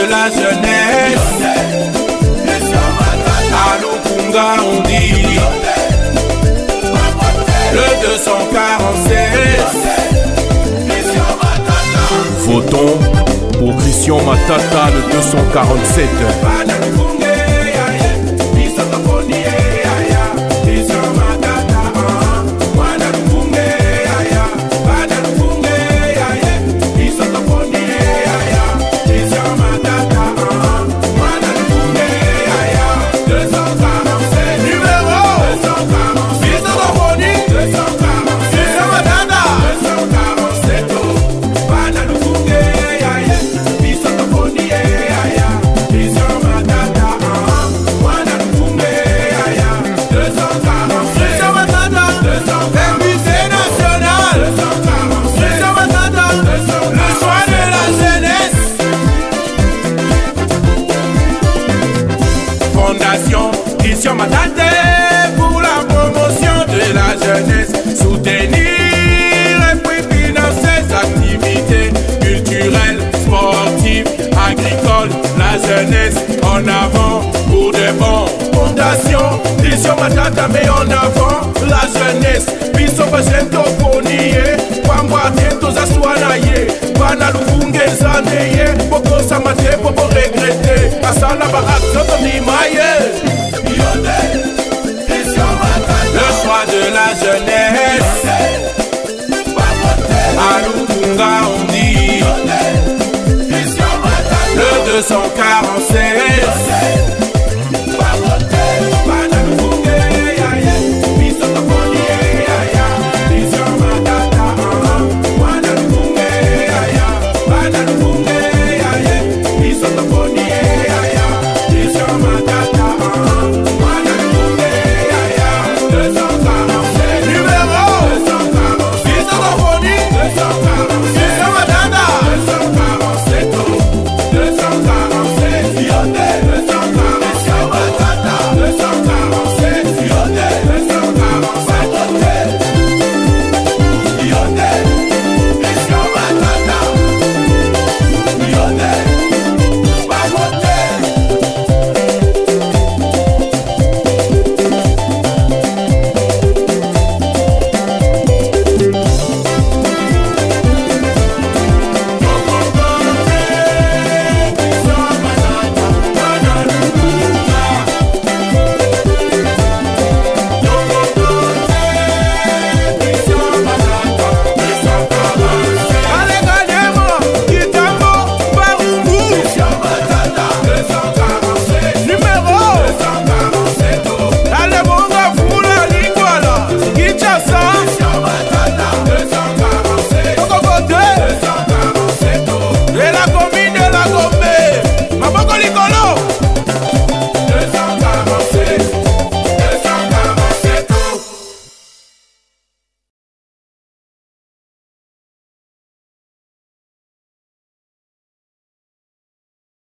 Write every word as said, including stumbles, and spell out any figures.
la jeunesse. À Lukunga on dit le deux cent quarante-sept. Votons pour Christian Matata, le deux cent quarante-sept. Christian Matata pour la promotion de la jeunesse, soutenir et puis financer ses activités culturelles, sportives, agricoles, la jeunesse en avant pour de bons. Fondation Christian Matata met en avant la jeunesse, biso bajento poniye, kwamba tento za swanaye, bana lukunge zaneye, boko samate popo regrette, asala barak ni maye. Le choix de la jeunesse. À Lukunga on dit le deux cent quarante.